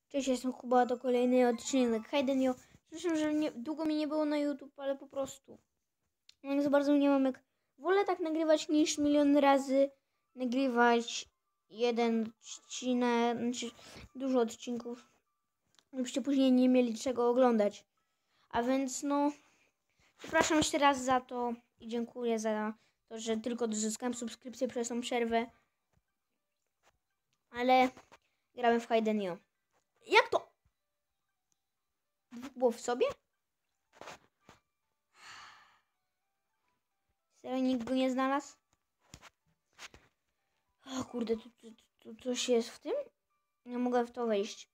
Cześć, jestem Kuba, to kolejny odcinek Haydenio. Słyszę, że długo mi nie było na YouTube, ale po prostu za bardzo nie mam jak... Wolę tak nagrywać niż milion razy nagrywać jeden odcinek, znaczy dużo odcinków, żebyście później nie mieli czego oglądać. A więc no, przepraszam jeszcze raz za to i dziękuję za to, że tylko dozyskałem subskrypcję przez tą przerwę. Ale gramy w Haydenio. Jak to? Dwóch było w sobie? Serio, nikt go nie znalazł? O kurde, tu coś jest w tym? Nie mogę w to wejść.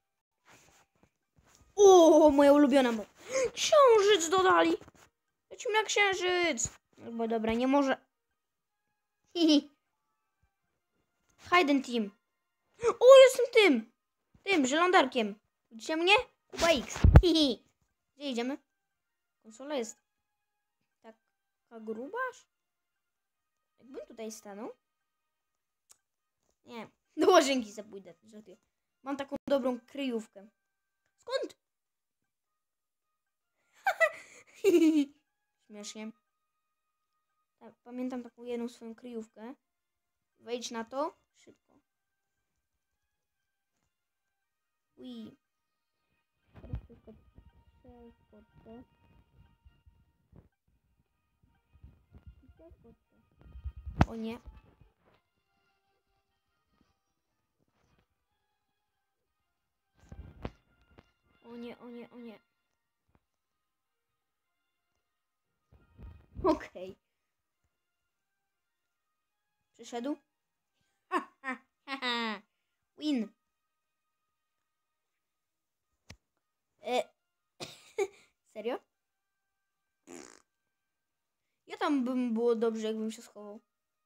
O, moja ulubiona moc. Księżyc dodali. Lecimy na księżyc. Bo dobra, nie może. Hihi. Hayden Team. O, jestem tym żelandarkiem. Widzicie mnie? Kuba X. Hihi. Gdzie idziemy? Konsola jest taka gruba. Jakbym tutaj stanął. Nie. Do łazienki sobie pójdę. Mam taką dobrą kryjówkę. Skąd? Śmiesznie. Tak, pamiętam taką jedną swoją kryjówkę. Wejdź na to. Szybko. Ui. Teraz tylko przeskoczę. O nie. O nie, o nie, o nie. Okej. Przyszedł? Ha, ha, ha, ha. Win. Serio? Ja tam bym było dobrze, jakbym się schował.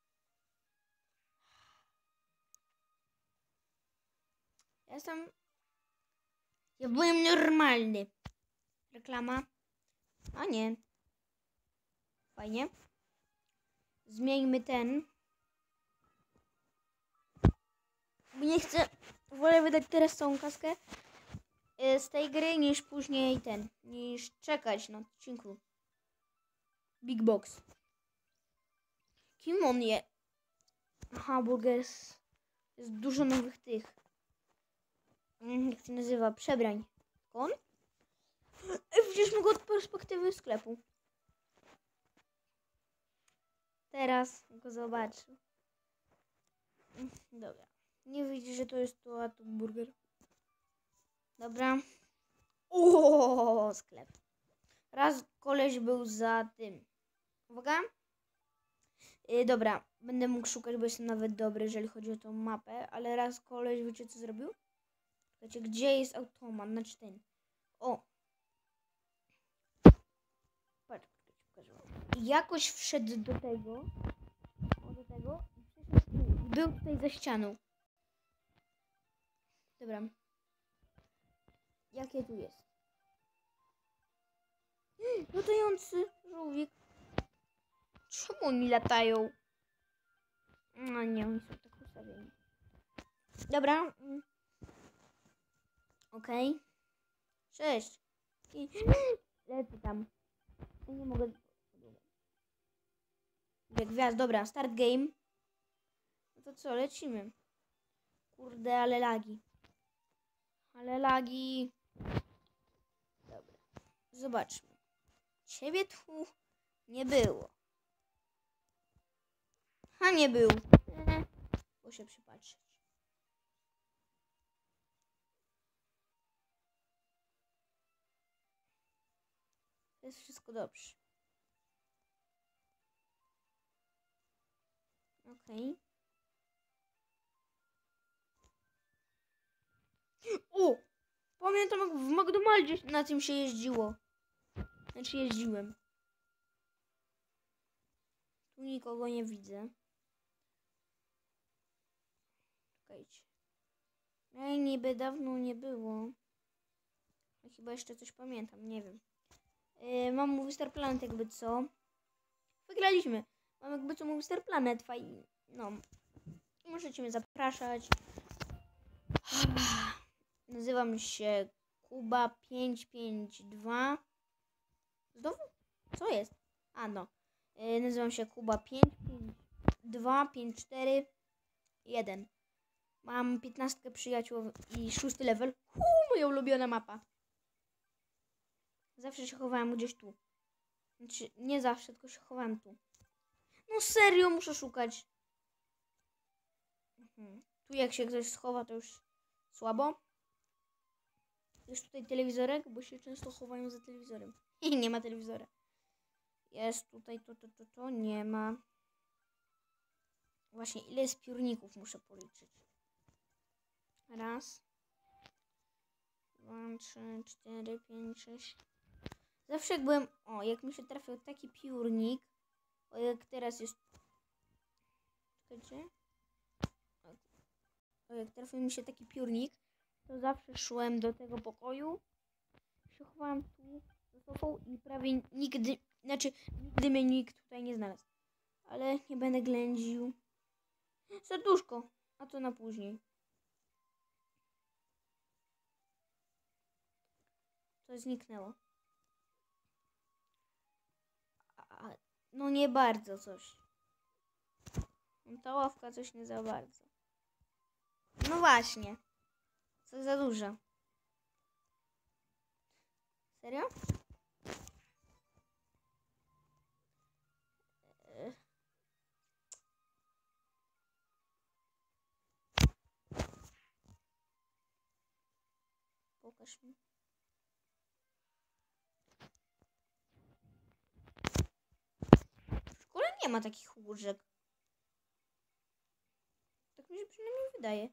Ja byłem normalny. Reklama. A nie. Fajnie. Zmieńmy ten. Bo nie chcę. Wolę wydać teraz całą kaskę z tej gry niż później niż czekać na odcinku. Big Box. Kim on je? Aha, Burgers. Jest dużo nowych tych. Jak się nazywa? Przebrań. On? Widzisz go od perspektywy sklepu. Teraz go zobaczył. Dobra. Nie widzi, że to jest to, a tu burger. Dobra. O, sklep. Raz koleś był za tym. Uwaga. Dobra. Będę mógł szukać, bo jestem nawet dobry, jeżeli chodzi o tą mapę. Ale raz koleś, wiecie co zrobił? Słuchajcie, gdzie jest automat? Znaczy ten. O. Patrz, pokażę wam. Jakoś wszedł do tego. O, do tego. Był tutaj za ścianą. Dobra. Jakie tu jest? Latający żółwik. Czemu oni latają? No nie, oni są tak ustawieni. Dobra. Okej. Cześć. Lecę tam. Ja nie mogę. Gwiazd, dobra, start game. No to co, lecimy. Kurde, ale lagi. Ale lagi. Dobra. Zobaczmy. Ciebie tu nie było. A nie był. Muszę się przypatrzeć. To jest wszystko dobrze. Okej. O! Pamiętam, jak w McDonaldzie na tym się jeździło. Znaczy jeździłem. Tu nikogo nie widzę. Czekajcie. Ej, niby dawno nie było. No, chyba jeszcze coś pamiętam, nie wiem. Mam Movie Star Planet jakby co. Wygraliśmy. Mam jakby co Movie Star Planet. No. Możecie mnie zapraszać. Nazywam się Kuba 552. Znowu? Co jest? A no. Nazywam się Kuba 552 541. Mam 15 przyjaciół i 6 level. Moja ulubiona mapa. Zawsze się chowałem gdzieś tu. Znaczy, nie zawsze, tylko się chowałem tu. No serio, muszę szukać. Tu jak się ktoś schowa, to już słabo. Jest tutaj telewizorek, bo się często chowają za telewizorem. I nie ma telewizora. Jest tutaj to. Nie ma. Właśnie, ile jest piórników muszę policzyć. Raz. 2, 3, 4, 5, 6. Zawsze jak byłem... O, jak mi się trafił taki piórnik. O, jak teraz jest... Czekajcie. O, jak trafił mi się taki piórnik, to zawsze szłem do tego pokoju. Się chowałem tu za sofą i prawie nigdy... Znaczy, nigdy mnie nikt tutaj nie znalazł. Ale nie będę ględził. Serduszko. A to na później. To zniknęło. No nie bardzo coś. Ta ławka coś nie za bardzo. No właśnie. Coś za dużo. Serio? Pokaż mi. W szkole nie ma takich łóżek. Tak mi się przynajmniej wydaje.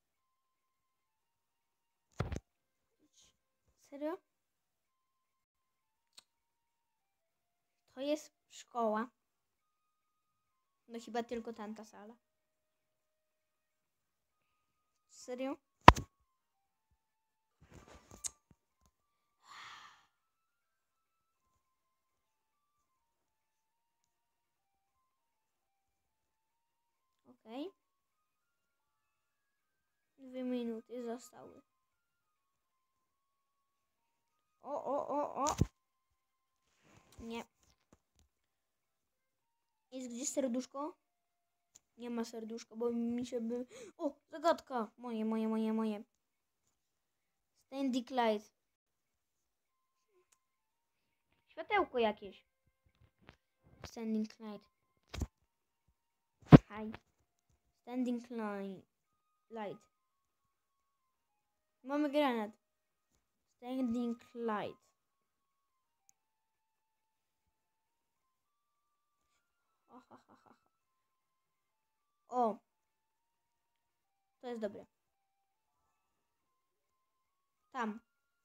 Serio? To jest szkoła. No chyba tylko tamta sala. Serio? Okej. 2 minuty zostały. O. Nie. Jest gdzieś serduszko? Nie ma serduszka, bo mi się by... O, zagadka! Moje. Standing light. Światełko jakieś. Standing light. Hi. Standing light. Mamy granat. Standing light. O. To jest dobre. Tam.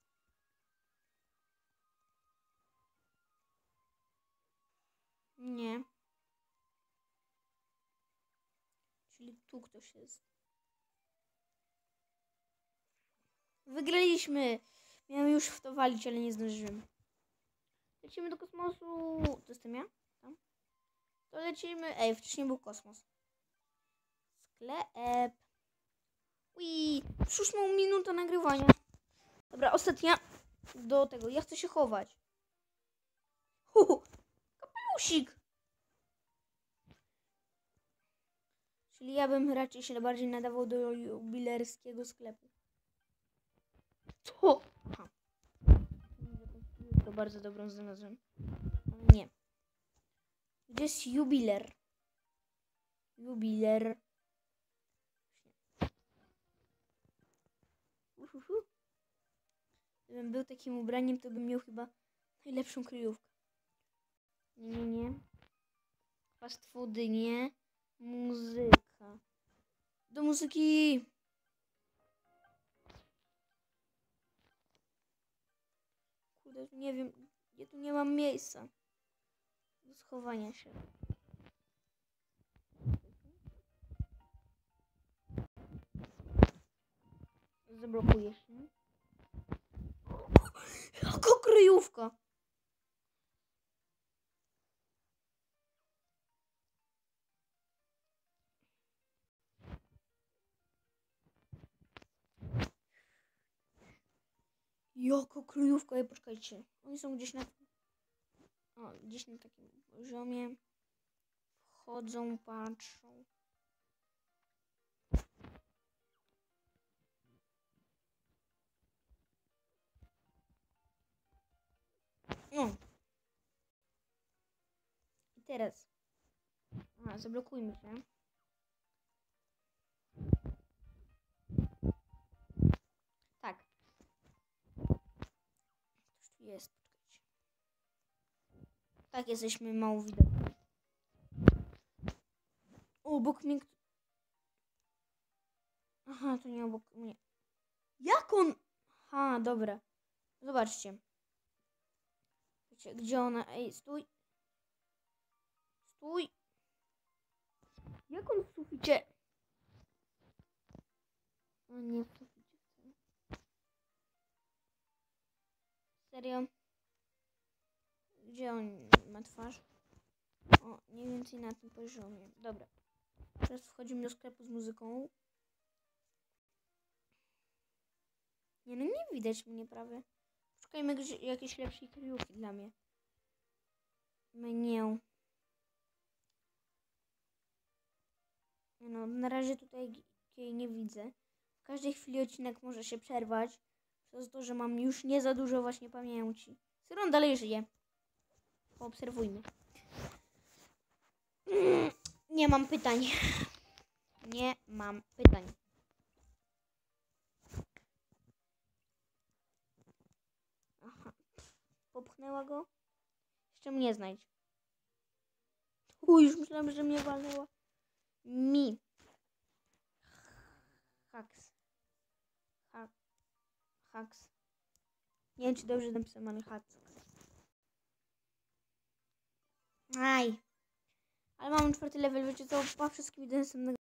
Nie. Czyli tu ktoś jest. Wygraliśmy. Miałem już w to walić, ale nie zdążyłem. Lecimy do kosmosu. To jestem ja? Tam. To lecimy. Ej, wcześniej był kosmos. Sklep. Ui, 8 minutę nagrywania. Dobra, ostatnia. Do tego. Ja chcę się chować. Kapelusik. Czyli ja bym raczej się bardziej nadawał do jubilerskiego sklepu. Co? Aha. To bardzo dobrą znalazłem. Nie. Gdzie jest jubiler? Jubiler. Gdybym był takim ubraniem, to bym miał chyba najlepszą kryjówkę. Nie. Fast foody, nie. Muzyka. Do muzyki. Kurde, nie wiem. Ja tu nie mam miejsca do schowania się. Zablokuję się. Jaka kryjówka. Joko kryjówka, poczekajcie. Oni są gdzieś na... O, gdzieś na takim poziomie. Chodzą, patrzą. No. I teraz. Zablokujmy się. Tak. Coś tu jest, poczekajcie. Tak, jesteśmy mało widoczni. Obok mnie... Aha, to nie obok mnie. Jak on... Aha, dobra. Zobaczcie. Gdzie ona... Ej, stój. Stój. Jak on w suficie... O nie, w suficie. Serio? Gdzie on ma twarz? O, mniej więcej na tym poziomie. Dobra. Teraz wchodzimy do sklepu z muzyką. Nie, no nie widać mnie prawie. Szukajmy jakiejś lepszej kryjówki dla mnie. Menu. No, na razie tutaj jej nie widzę. W każdej chwili odcinek może się przerwać. Przez to, że mam już nie za dużo właśnie pamięci. Syron dalej żyje. Poobserwujmy. Nie mam pytań. Nie mam pytań. Aha. Popchnęła go? Jeszcze mnie znajdź. Już myślałam, że mnie walnęła. Haks. Haks. Nie wiem, czy dobrze napisałem, ale haks. Aj. Ale mam 4. level, wiecie co? Po wszystkim do następnego.